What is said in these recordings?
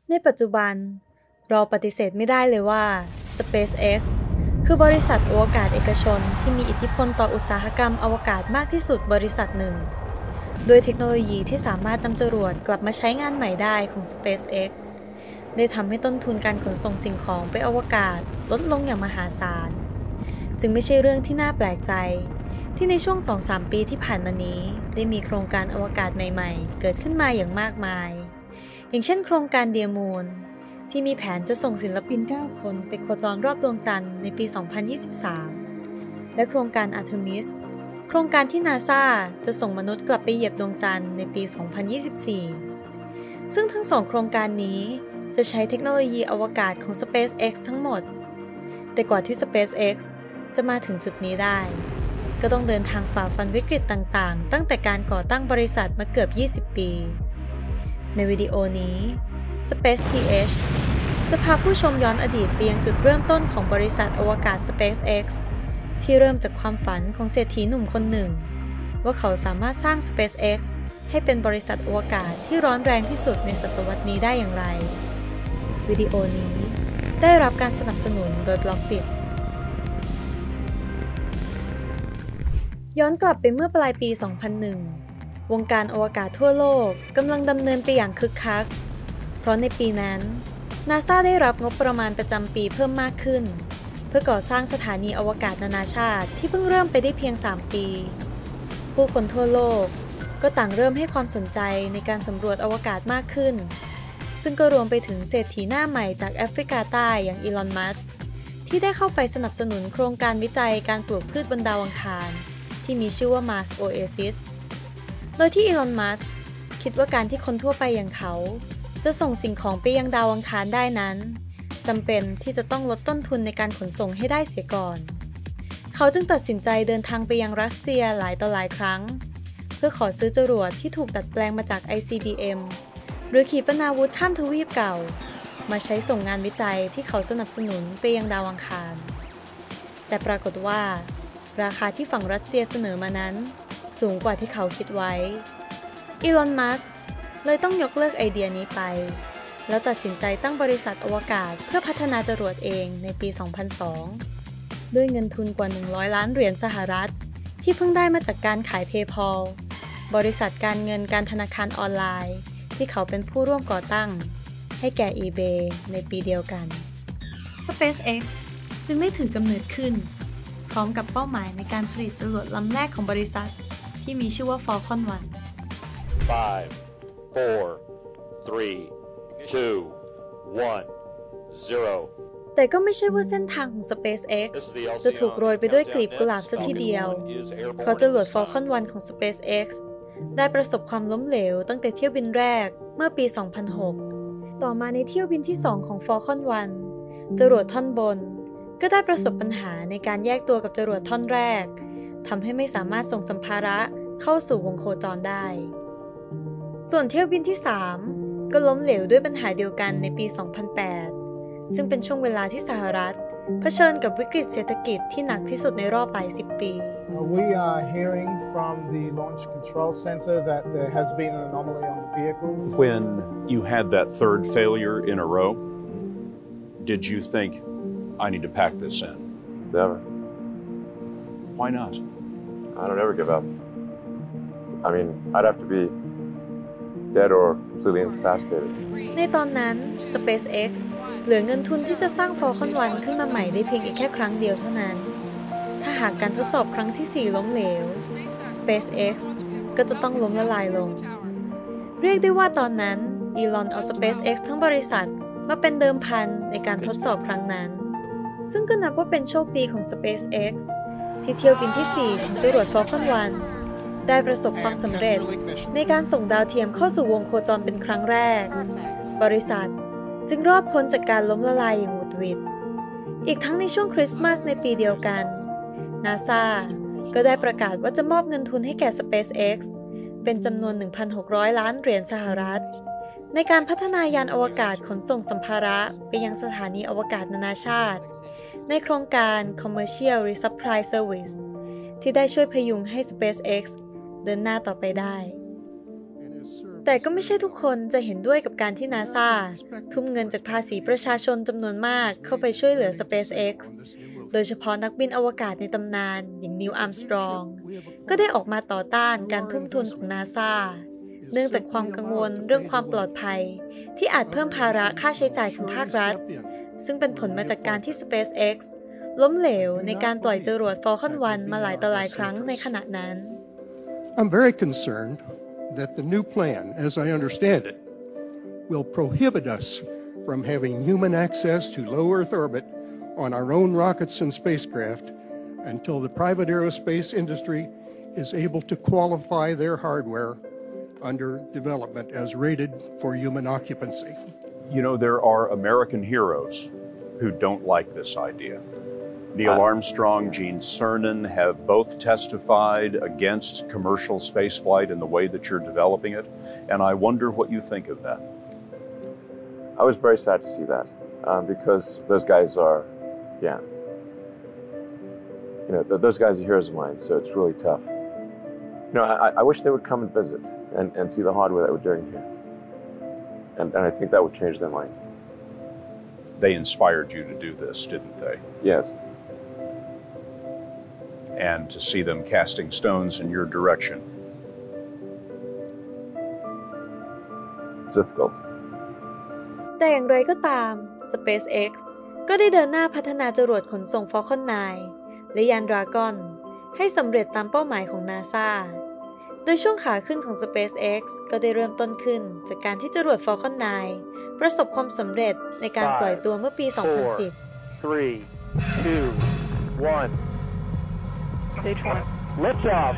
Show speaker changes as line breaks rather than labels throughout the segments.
ในปัจจุบันเราปฏิเสธไม่ได้เลยว่า SpaceX คือบริษัทอวกาศเอกชนที่มีอิทธิพลต่ออุตสาหกรรมอวกาศมากที่สุดบริษัทหนึ่งโดยเทคโนโลยีที่สามารถนำจรวดกลับมาใช้งานใหม่ได้ของ SpaceX ได้ทำให้ต้นทุนการขนส่งสิ่งของไปอวกาศลดลงอย่างมหาศาลจึงไม่ใช่เรื่องที่น่าแปลกใจที่ในช่วง 2-3 ปีที่ผ่านมานี้ได้มีโครงการอวกาศใหม่ๆเกิดขึ้นมาอย่างมากมายอย่างเช่นโครงการเดียมูนที่มีแผนจะส่งศิลปิน 9 คนไปโคจรรอบดวงจันทร์ในปี 2023 และโครงการอาร์เทมิสโครงการที่นาซาจะส่งมนุษย์กลับไปเหยียบดวงจันทร์ในปี 2024 ซึ่งทั้งสองโครงการนี้จะใช้เทคโนโลยีอวกาศของ SpaceX ทั้งหมดแต่กว่าที่ SpaceX จะมาถึงจุดนี้ได้ก็ต้องเดินทางฝ่าฟันวิกฤตต่างๆตั้งแต่การก่อตั้งบริษัทมาเกือบ 20 ปีในวิดีโอนี้ Space TH จะพาผู้ชมย้อนอดีตไปยังจุดเริ่มต้นของบริษัทอวกาศ SpaceX ที่เริ่มจากความฝันของเศรษฐีหนุ่มคนหนึ่งว่าเขาสามารถสร้าง SpaceX ให้เป็นบริษัทอวกาศที่ร้อนแรงที่สุดในศตวรรษนี้ได้อย่างไรวิดีโอนี้ได้รับการสนับสนุนโดย Blockbit ย้อนกลับไปเมื่อปลายปี 2001 วงการอวกาศทั่วโลกกำลังดำเนินไปอย่างคึกคักเพราะในปีนั้น NASA ได้รับงบประมาณประจำปีเพิ่มมากขึ้นเพื่อก่อสร้างสถานีอวกาศนานาชาติที่เพิ่งเริ่มไปได้เพียง 3 ปี ผู้คนทั่วโลกก็ต่างเริ่มให้ความสนใจในการสำรวจอวกาศมากขึ้นซึ่งก็รวมไปถึงเศรษฐีหน้าใหม่จากแอฟริกาใต้อย่างอีลอน มัสก์ที่ได้เข้าไปสนับสนุนโครงการวิจัยการปลูกพืชบนดาวอังคารที่มีชื่อว่า Mars Oasis โดยที่อีลอน มัสก์คิดว่าการที่คนทั่วไปอย่างเขาจะส่งสิ่งของไปยังดาวอังคารได้นั้นจำเป็นที่จะต้องลดต้นทุนในการขนส่งให้ได้เสียก่อนเขาจึงตัดสินใจเดินทางไปยังรัสเซียหลายต่อหลายครั้งเพื่อขอซื้อจรวดที่ถูกดัดแปลงมาจาก ICBM หรือขีปนาวุธข้ามทวีปเก่ามาใช้ส่งงานวิจัยที่เขาสนับสนุนไปยังดาวอังคารแต่ปรากฏว่าราคาที่ฝั่งรัสเซียเสนอมานั้นสูงกว่าที่เขาคิดไว้อีลอน มัสก์เลยต้องยกเลิกไอเดียนี้ไปแล้วตัดสินใจตั้งบริษัทอวกาศเพื่อพัฒนาจรวดเองในปี 2002 ด้วยเงินทุนกว่า$100 ล้านสหรัฐที่เพิ่งได้มาจากการขาย PayPal บริษัทการเงินการธนาคารออนไลน์ที่เขาเป็นผู้ร่วมก่อตั้งให้แก่ eBay ในปีเดียวกัน SpaceX จึงได้ถือกำเนิดขึ้นพร้อมกับเป้าหมายในการผลิตจรวดลำแรกของบริษัทที่มีชื่อว่า Falcon 1
5 4 3 2 1 0
แต่ก็ไม่ใช่ว่าเส้นทางของ SpaceX จะถูกโรยไปด้วยกลีบกุหลาบซะทีเดียวเพราะจรวด Falcon 1 ของ SpaceX ได้ประสบความล้มเหลวตั้งแต่เที่ยวบินแรกเมื่อปี 2006 ต่อมาในเที่ยวบินที่ 2 ของ Falcon 1 จรวดท่อนบนก็ได้ประสบปัญหาในการแยกตัวกับจรวดท่อนแรกทำให้ไม่สามารถส่งสัมภาระเข้าสู่วงโคจรได้ส่วนเที่ยวบินที่ 3 ก็ล้มเหลวด้วยปัญหาเดียวกันในปี 2008 ซึ่งเป็นช่วงเวลาที่สหรัฐเผชิญกับวิกฤตเศรษฐกิจที่หนักที่สุดในรอบหลายสิบปี
We are hearing from the Launch Control Center that there has been an anomaly on the vehicle.
When you had that third failure in a row, did you think, I need to pack this in?
Never.
Why not?
I don't ever give up. I mean, I'd have to be dead or completely incapacitated.
ในตอนนั้น SpaceX เหลือเงินทุนที่จะสร้าง Falcon 1 ขึ้นมาใหม่ได้เพียงอีกแค่ครั้งเดียวเท่านั้นถ้าหากการทดสอบครั้งที่ 4 ล้มเหลว SpaceX ก็จะต้องล้มละลายลงเรียกได้ว่าตอนนั้นอีลอนเอา SpaceX ทั้งบริษัทมาเป็นเดิมพันในการทดสอบครั้งนั้นซึ่งก็นับว่าเป็นโชคดีของ SpaceX ที่เที่ยวบินที่ 4 ของจรวด Falcon 1 ได้ประสบความสำเร็จในการส่งดาวเทียมเข้าสู่วงโคจรเป็นครั้งแรกบริษัทจึงรอดพ้นจากการล้มละลายอย่างหวุดหวิดอีกทั้งในช่วงคริสต์มาสในปีเดียวกัน NASA ก็ได้ประกาศว่าจะมอบเงินทุนให้แก่ SpaceX เป็นจำนวน 1,600 ล้านเหรียญสหรัฐในการพัฒนายานอวกาศขนส่งสัมภาระไปยังสถานีอวกาศนานาชาติในโครงการ Commercial Resupply Service ที่ได้ช่วยพยุงให้ SpaceX เดินหน้าต่อไปได้ แต่แต่ก็ไม่ใช่ทุกคนจะเห็นด้วยกับการที่ NASA ทุ่มเงินจากภาษีประชาชนจำนวนมากเข้าไปช่วยเหลือ SpaceX โดยเฉพาะนักบินอวกาศในตำนานอย่างนิล อาร์มสตรองก็ได้ออกมาต่อต้านการทุ่มทุนของ NASA เนื่องจากความกังวลเรื่องความปลอดภัยที่อาจเพิ่มภาระค่าใช้จ่ายของภาครัฐซึ่งเป็นผลมาจากการที่ SpaceX ล้มเหลวในการปล่อยจรวด Falcon 1 มาหลายต่อหลายครั้งในขณะนั้น
I'm very concerned that the new plan, as I understand it, will prohibit us from having human access to low Earth orbit on our own rockets and spacecraft until the private aerospace industry is able to qualify their hardware under development as rated for human occupancy.
You know, there are American heroes who don't like this idea. Neil Armstrong, Gene Cernan have both testified against commercial spaceflight in the way that you're developing it, and I wonder what you think of that.
I was very sad to see that because those guys are, those guys are heroes of mine, so it's really tough. I wish they would come and visit and see the hardware that we're doing here, and I think that would change their mind.
They inspired you to do this, didn't they?
Yes.
And to see them casting stones in your direction.
It's difficult.
แต่อย่างไรก็ตาม SpaceX ก็ได้เดินหน้าพัฒนาจรวดขนส่ง Falcon 9 และยาน Dragon ให้สำเร็จตามเป้าหมายของ NASA โดยช่วงขาขึ้นของ SpaceX ก็ได้เริ่มต้นขึ้นจากการที่จรวด Falcon 9 ประสบความสำเร็จในการปล่อยตัวเมื่อปี 2010
3, 2, 1.
Stage 1.
Liftoff.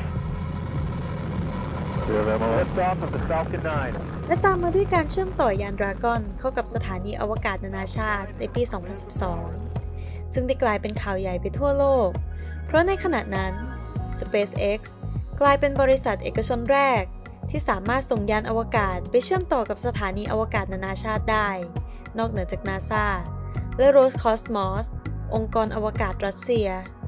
Liftoff of the Falcon 9.
และตามมาด้วยการเชื่อมต่อยาน Dragon เข้ากับสถานีอวกาศนานาชาติในปี 2012 ซึ่งได้กลายเป็นข่าวใหญ่ไปทั่วโลกเพราะในขณะนั้น SpaceX กลายเป็นบริษัทเอกชนแรกที่สามารถส่งยานอวกาศไปเชื่อมต่อกับสถานีอวกาศนานาชาติได้นอกเหนือจาก NASA และ Roscosmos องค์กรอวกาศรัสเซีย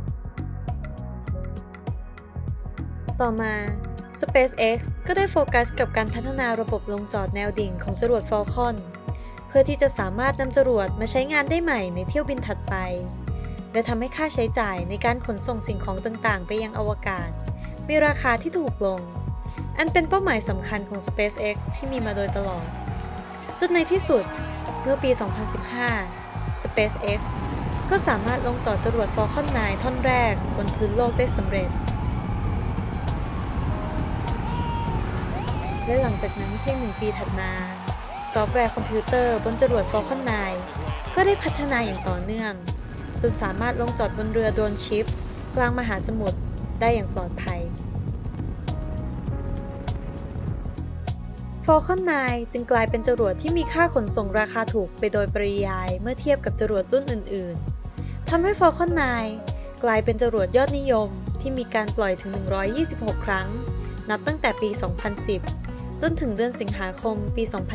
ต่อมา SpaceX ก็ได้โฟกัสกับการพัฒนาระบบลงจอดแนวดิ่งของจรวด Falcon เพื่อที่จะสามารถนำจรวดมาใช้งานได้ใหม่ในเที่ยวบินถัดไปและทำให้ค่าใช้จ่ายในการขนส่งสิ่งของต่างๆไปยังอวกาศมีราคาที่ถูกลงอันเป็นเป้าหมายสำคัญของ SpaceX ที่มีมาโดยตลอดจนในที่สุดเมื่อปี 2015 SpaceX ก็สามารถลงจอดจรวด Falcon 9 ท่อนแรกบนพื้นโลกได้สำเร็จและหลังจากนั้นเพียง1 ปีถัดมาซอฟต์แวร์คอมพิวเตอร์บนจรวด Falcon 9 ก็ได้พัฒนาอย่างต่อเนื่องจนสามารถลงจอดบนเรือโดรนชิปกลางมหาสมุทรได้อย่างปลอดภัย Falcon 9 จึงกลายเป็นจรวดที่มีค่าขนส่งราคาถูกไปโดยปริยายเมื่อเทียบกับจรวดรุ่นอื่นๆทำให้ Falcon 9 กลายเป็นจรวดยอดนิยมที่มีการปล่อยถึง126 ครั้งนับตั้งแต่ปี 2010จนถึงเดือนสิงหาคมปี 2021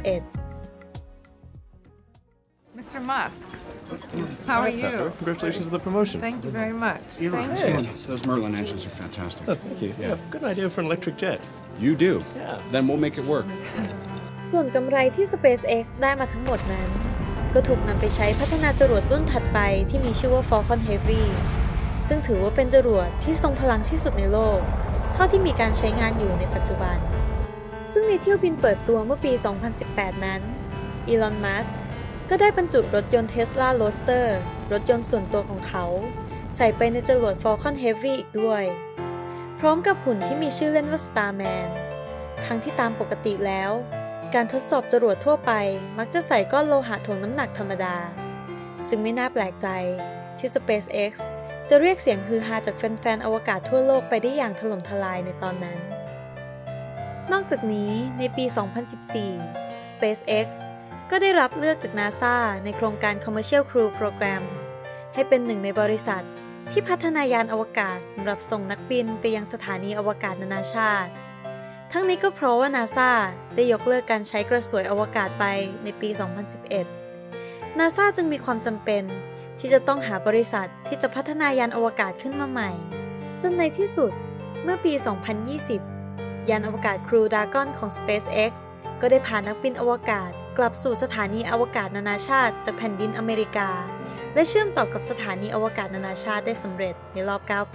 Mr. Musk, how are you?
Congratulations on the promotion.
Thank you very much. Thank
Hey.
you.
Those Merlin engines are fantastic.
Oh, thank you. Yeah, good idea for an electric jet.
You do?
Yeah.
Then we'll make it work.
ส่วนกำไรที่ SpaceX ได้มาทั้งหมดนั้นก็ถูกนำไปใช้พัฒนาจรวดรุ่นถัดไปที่มีชื่อว่า Falcon Heavy ซึ่งถือว่าเป็นจรวดที่ทรงพลังที่สุดในโลกเท่าที่มีการใช้งานอยู่ในปัจจุบันซึ่งในเที่ยวบินเปิดตัวเมื่อปี 2018 นั้นอีลอน มัสก์ก็ได้บรรจุรถยนต์ Tesla Roadster รถยนต์ส่วนตัวของเขาใส่ไปในจรวด Falcon Heavy อีกด้วยพร้อมกับหุ่นที่มีชื่อเล่นว่า Starman ทั้งที่ตามปกติแล้วการทดสอบจรวดทั่วไปมักจะใส่ก้อนโลหะถ่วงน้ำหนักธรรมดาจึงไม่น่าแปลกใจที่ SpaceX จะเรียกเสียงฮือฮาจากแฟนๆอวกาศทั่วโลกไปได้อย่างถล่มทลายในตอนนั้นนอกจากนี้ในปี 2014 SpaceX ก็ได้รับเลือกจาก NASA ในโครงการ Commercial Crew Program ให้เป็นหนึ่งในบริษัทที่พัฒนายานอวกาศสำหรับส่งนักบินไปยังสถานีอวกาศนานาชาติทั้งนี้ก็เพราะว่า NASA ได้ยกเลิกการใช้กระสวยอวกาศไปในปี 2011 NASA จึงมีความจำเป็นที่จะต้องหาบริษัทที่จะพัฒนายานอวกาศขึ้นมาใหม่จนในที่สุดเมื่อปี 2020 ยานอวกาศ Crew Dragon ของ SpaceX ก็ได้พานักบินอวกาศกลับสู่สถานีอวกาศนานาชาติจากแผ่นดินอเมริกาและเชื่อมต่อกับสถานีอวกาศนานาชาติได้สำเร็จในรอบ 9 ปี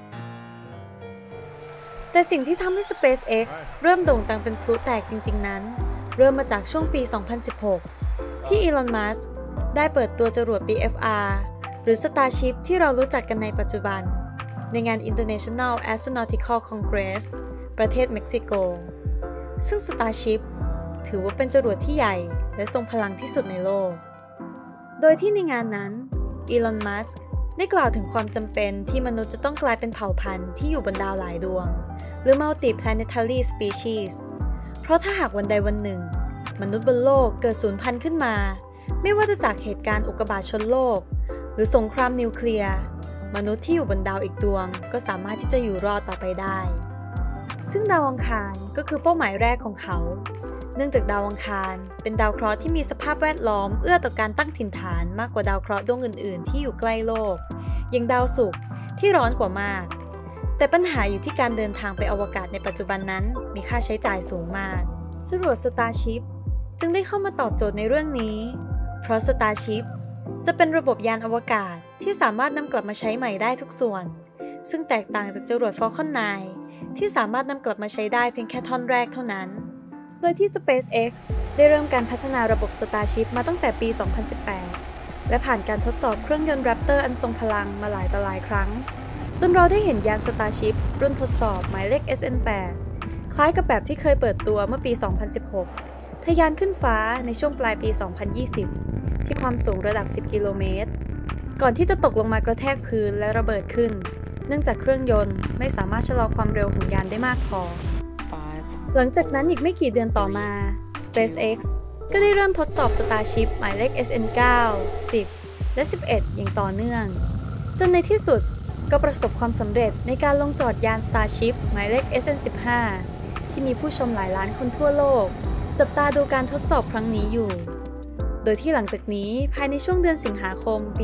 แต่สิ่งที่ทำให้ SpaceX เริ่มโด่งดังเป็นพลุแตกจริงๆนั้นเริ่มมาจากช่วงปี 2016 ที่อีลอน มัสก์ได้เปิดตัวจรวด BFR หรือ Starship ที่เรารู้จักกันในปัจจุบันในงาน International Astronautical Congress ประเทศเม็กซิโกซึ่ง Starship ถือว่าเป็นจรวดที่ใหญ่และทรงพลังที่สุดในโลกโดยที่ในงานนั้นอีลอน มัสก์ได้กล่าวถึงความจำเป็นที่มนุษย์จะต้องกลายเป็นเผ่าพันธุ์ที่อยู่บนดาวหลายดวงหรือ Multiplanetary Species เพราะถ้าหากวันใดวันหนึ่งมนุษย์บนโลกเกิดสูญพันธุ์ขึ้นมาไม่ว่าจะจากเหตุการณ์อุกกาบาตชนโลกหรือสงครามนิวเคลียร์มนุษย์ที่อยู่บนดาวอีกดวงก็สามารถที่จะอยู่รอดต่อไปได้ซึ่งดาวอังคารก็คือเป้าหมายแรกของเขาเนื่องจากดาวอังคารเป็นดาวเคราะห์ที่มีสภาพแวดล้อมเอื้อต่อการตั้งถิ่นฐานมากกว่าดาวเคราะห์ดวงอื่นๆที่อยู่ใกล้โลกอย่างดาวศุกร์ที่ร้อนกว่ามากแต่ปัญหาอยู่ที่การเดินทางไปอวกาศในปัจจุบันนั้นมีค่าใช้จ่ายสูงมากจรวด Starship จึงได้เข้ามาตอบโจทย์ในเรื่องนี้เพราะ Starship จะเป็นระบบยานอวกาศที่สามารถนำกลับมาใช้ใหม่ได้ทุกส่วนซึ่งแตกต่างจากจรวด Falcon 9 ที่สามารถนำกลับมาใช้ได้เพียงแค่ท่อนแรกเท่านั้นโดยที่ SpaceX ได้เริ่มการพัฒนาระบบ Starship มาตั้งแต่ปี 2018 และผ่านการทดสอบเครื่องยนต์ Raptor อันทรงพลังมาหลายต่อหลายครั้งจนเราได้เห็นยาน Starship รุ่นทดสอบหมายเลข SN8 คล้ายกับแบบที่เคยเปิดตัวเมื่อปี 2016 ทะยานขึ้นฟ้าในช่วงปลายปี 2020 ที่ความสูงระดับ 10 กิโลเมตรก่อนที่จะตกลงมากระแทกพื้นและระเบิดขึ้นเนื่องจากเครื่องยนต์ไม่สามารถชะลอความเร็วของยานได้มากพอหลังจากนั้นอีกไม่กี่เดือนต่อมา SpaceX ก็ได้เริ่มทดสอบ Starship หมายเลข SN9 10 และ 11 อย่างต่อเนื่องจนในที่สุดก็ประสบความสำเร็จในการลงจอดยาน Starship หมายเลข SN15 ที่มีผู้ชมหลายล้านคนทั่วโลกจับตาดูการทดสอบครั้งนี้อยู่โดยที่หลังจากนี้ภายในช่วงเดือนสิงหาคมปี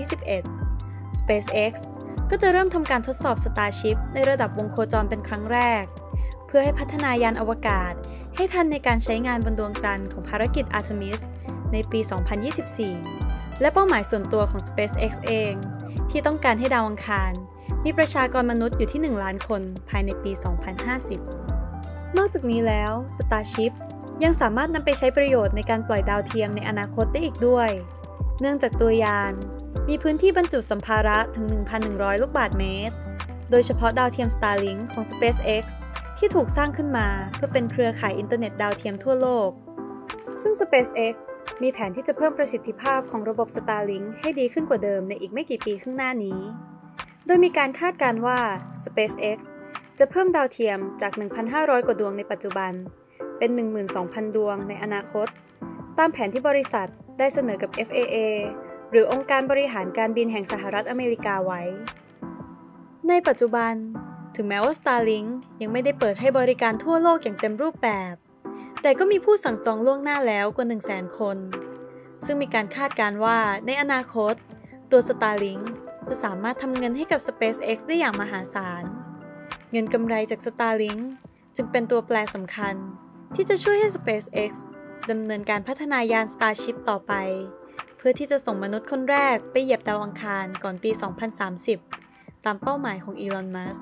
2021 SpaceX ก็จะเริ่มทำการทดสอบ Starship ในระดับวงโคจรเป็นครั้งแรกเพื่อให้พัฒนายานอวกาศให้ทันในการใช้งานบนดวงจันทร์ของภารกิจ Artemis ในปี 2024 และเป้าหมายส่วนตัวของ SpaceX เองที่ต้องการให้ดาวอังคารมีประชากรมนุษย์อยู่ที่ 1 ล้านคนภายในปี 2050 นอกจากนี้แล้ว Starship ยังสามารถนำไปใช้ประโยชน์ในการปล่อยดาวเทียมในอนาคตได้อีกด้วยเนื่องจากตัวยานมีพื้นที่บรรจุสัมภาระถึง 1,100 ลูกบาศก์เมตรโดยเฉพาะดาวเทียม Starlink ของ SpaceX ที่ถูกสร้างขึ้นมาเพื่อเป็นเครือข่ายอินเทอร์เน็ตดาวเทียมทั่วโลกซึ่ง SpaceX มีแผนที่จะเพิ่มประสิทธิภาพของระบบ Starlink ให้ดีขึ้นกว่าเดิมในอีกไม่กี่ปีข้างหน้านี้โดยมีการคาดการณ์ว่า SpaceX จะเพิ่มดาวเทียมจาก 1,500 กว่าดวงในปัจจุบันเป็น 12,000 ดวงในอนาคตตามแผนที่บริษัทได้เสนอกับ FAA หรือองค์การบริหารการบินแห่งสหรัฐอเมริกาไว้ในปัจจุบันถึงแม้ว่า Starlink ยังไม่ได้เปิดให้บริการทั่วโลกอย่างเต็มรูปแบบแต่ก็มีผู้สั่งจองล่วงหน้าแล้วกว่า 100,000 คนซึ่งมีการคาดการณ์ว่าในอนาคตตัว Starlink จะสามารถทำเงินให้กับ SpaceX ได้อย่างมหาศาลเงินกำไรจาก Starlink จึงเป็นตัวแปรสำคัญที่จะช่วยให้ SpaceX ดำเนินการพัฒนายาน Starship ต่อไปเพื่อที่จะส่งมนุษย์คนแรกไปเหยียบดาวอังคารก่อนปี 2030 ตามเป้าหมายของอีลอน มัสก์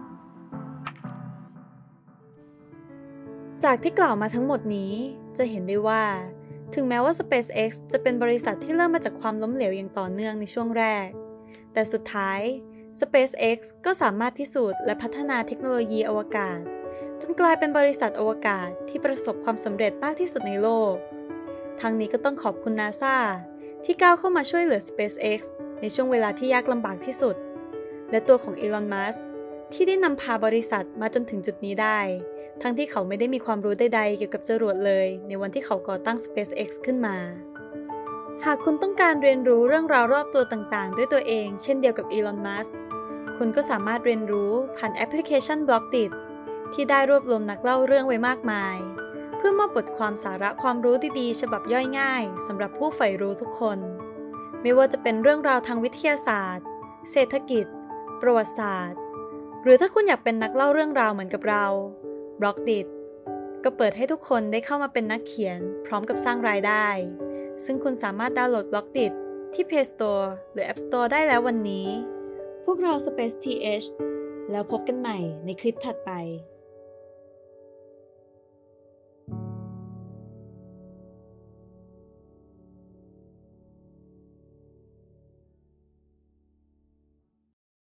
จากที่กล่าวมาทั้งหมดนี้จะเห็นได้ว่าถึงแม้ว่า SpaceX จะเป็นบริษัทที่เริ่มมาจากความล้มเหลวอย่างต่อเนื่องในช่วงแรกแต่สุดท้าย SpaceX ก็สามารถพิสูจน์และพัฒนาเทคโนโลยีอวกาศจนกลายเป็นบริษัทอวกาศที่ประสบความสำเร็จมากที่สุดในโลกทั้งนี้ก็ต้องขอบคุณ NASA ที่ก้าวเข้ามาช่วยเหลือ SpaceX ในช่วงเวลาที่ยากลำบากที่สุดและตัวของอีลอน มัสก์ที่ได้นำพาบริษัทมาจนถึงจุดนี้ได้ทั้งที่เขาไม่ได้มีความรู้ใดๆเกี่ยวกับจรวดเลยในวันที่เขาก่อตั้ง SpaceX ขึ้นมาหากคุณต้องการเรียนรู้เรื่องราวรอบตัวต่างๆด้วยตัวเองเช่นเดียวกับอีลอน มัสก์คุณก็สามารถเรียนรู้ผ่านแอปพลิเคชัน Blockdit ที่ได้รวบรวมนักเล่าเรื่องไว้มากมายเพื่อมอบบทความสาระความรู้ดีๆฉบับย่อยง่ายสำหรับผู้ใฝ่รู้ทุกคนไม่ว่าจะเป็นเรื่องราวทางวิทยาศาสตร์เศรษฐกิจประวัติศาสตร์หรือถ้าคุณอยากเป็นนักเล่าเรื่องราวเหมือนกับเรา Blockdit ก็เปิดให้ทุกคนได้เข้ามาเป็นนักเขียนพร้อมกับสร้างรายได้ ซึ่งคุณสามารถดาวน์โหลด Blockdit ที่ Play Store หรือ App Store ได้แล้ววันนี้ พวกเรา Space TH แล้วพบกันใหม่ในคลิปถัดไป